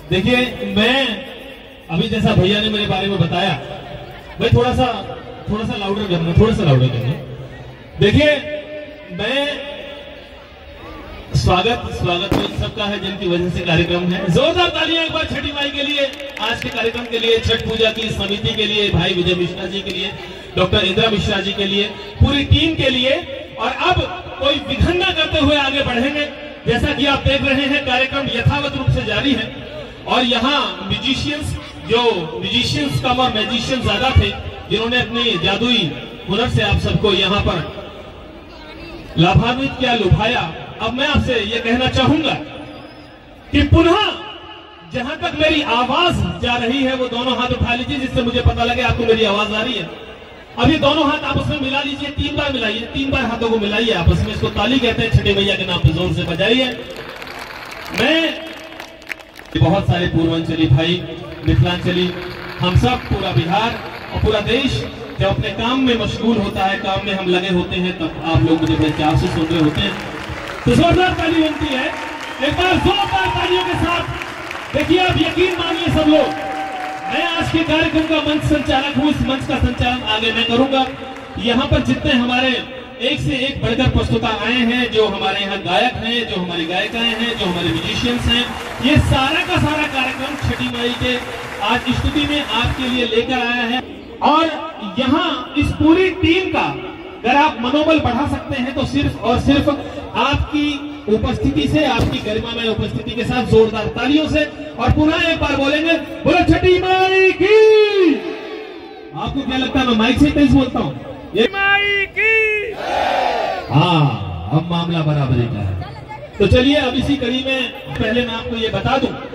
देखिए, मैं अभी जैसा भैया ने मेरे बारे में बताया, भाई थोड़ा सा लाउडर करना। देखिए, मैं स्वागत तो इन सबका है जिनकी वजह से कार्यक्रम है। जोरदार तालियां एक बार छठी माई के लिए, आज के कार्यक्रम के लिए, छठ पूजा की समिति के लिए, भाई विजय मिश्रा जी के लिए, डॉक्टर इंदिरा मिश्रा जी के लिए, पूरी टीम के लिए। और अब कोई विघ्न न करते हुए आगे बढ़ेंगे। जैसा कि आप देख रहे हैं, कार्यक्रम यथावत रूप से जारी है और यहाँ म्यूजिशियंस कम और मैजिशियंस ज्यादा थे, जिन्होंने अपने जादुई हुनर से आप सबको यहाँ पर लाभान्वित किया, लुभाया। अब मैं आपसे ये कहना चाहूंगा कि पुनः जहां तक मेरी आवाज जा रही है वो दोनों हाथ उठा लीजिए, जिससे मुझे पता लगे आपको मेरी आवाज आ रही है। अब ये दोनों हाथ आपस में मिला लीजिए, 3 बार मिलाइए, 3 बार हाथों को मिलाइए आपस में। इसको ताली कहते हैं, छठे भैया के नाम पर जोर से बजाइए। मैं बहुत सारे पूर्वांचली भाई, मिथिलांचली, हम सब, पूरा बिहार और पूरा देश जब अपने काम में मशगूल होता है, काम में हम लगे होते हैं, तब आप लोग मुझे बड़े प्यार से सुन रहे होते हैं, तो जोरदार ताली बनती है। एक बार जोरदार तालियों के साथ देखिए, आप यकीन मानिए सब लोग, मैं आज के कार्यक्रम का मंच संचालक हूं। इस मंच का संचालन आगे मैं करूंगा। यहाँ पर जितने हमारे एक से एक बढ़कर प्रस्तुता आए हैं, जो हमारे यहाँ गायक हैं, जो हमारी गायिकाएं हैं, जो हमारे म्यूजिशियंस हैं, ये सारा का सारा कार्यक्रम छठी माई के आज स्तुति में आपके लिए लेकर आया है। और यहाँ इस पूरी टीम का अगर आप मनोबल बढ़ा सकते हैं तो सिर्फ और सिर्फ आपकी उपस्थिति से, आपकी गरिमामय उपस्थिति के साथ, जोरदार तालियों से। और पुनः एक बार बोलेंगे, बोलो छठी माई की। आपको क्या लगता है मैं माइक से तेज बोलता हूँ? ये माई की। हाँ, अब मामला बराबरी का है। तो चलिए, अब इसी कड़ी में पहले मैं आपको ये बता दूं